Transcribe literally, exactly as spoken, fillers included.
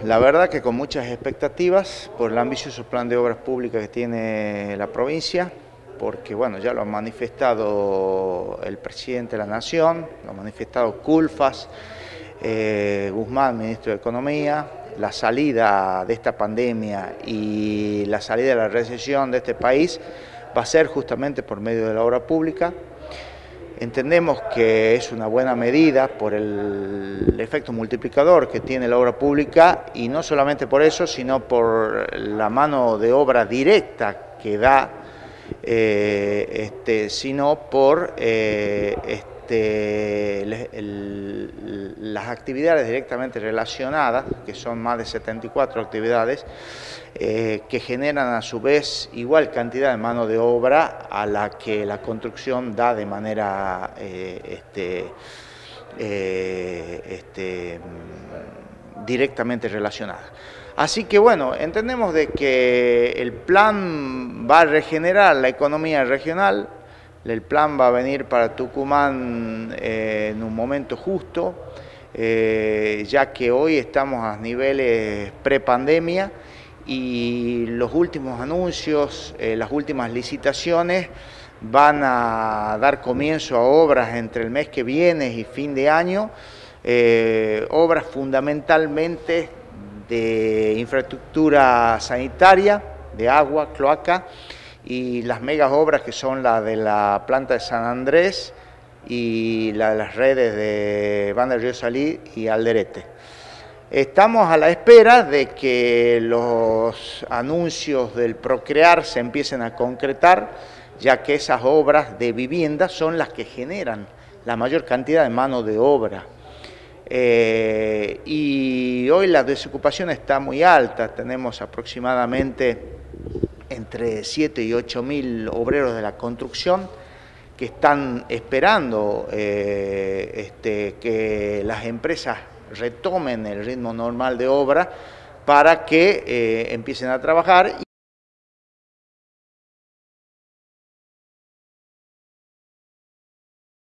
la verdad que con muchas expectativas por el ambicioso plan de obras públicas que tiene la provincia, porque bueno, ya lo ha manifestado el presidente de la Nación, lo ha manifestado Culfas, eh, Guzmán, ministro de Economía. La salida de esta pandemia y la salida de la recesión de este país va a ser justamente por medio de la obra pública. Entendemos que es una buena medida por el efecto multiplicador que tiene la obra pública, y no solamente por eso, sino por la mano de obra directa que da, eh, este, sino por eh, este, el, el, las actividades directamente relacionadas, que son más de setenta y cuatro actividades, eh, que generan a su vez igual cantidad de mano de obra a la que la construcción da de manera eh, este, eh, este, directamente relacionada. Así que bueno, entendemos de que el plan va a regenerar la economía regional, el plan va a venir para Tucumán eh, en un momento justo, eh, ya que hoy estamos a niveles prepandemia y los últimos anuncios, eh, las últimas licitaciones van a dar comienzo a obras entre el mes que viene y fin de año, eh, obras fundamentalmente de infraestructura sanitaria, de agua, cloaca, y las megas obras que son la de la planta de San Andrés y la de las redes de Banda del Río Salí y Alderete. Estamos a la espera de que los anuncios del Procrear se empiecen a concretar, ya que esas obras de vivienda son las que generan la mayor cantidad de mano de obra. Eh, y hoy la desocupación está muy alta, tenemos aproximadamente entre siete y ocho mil obreros de la construcción que están esperando eh, este, que las empresas retomen el ritmo normal de obra para que eh, empiecen a trabajar.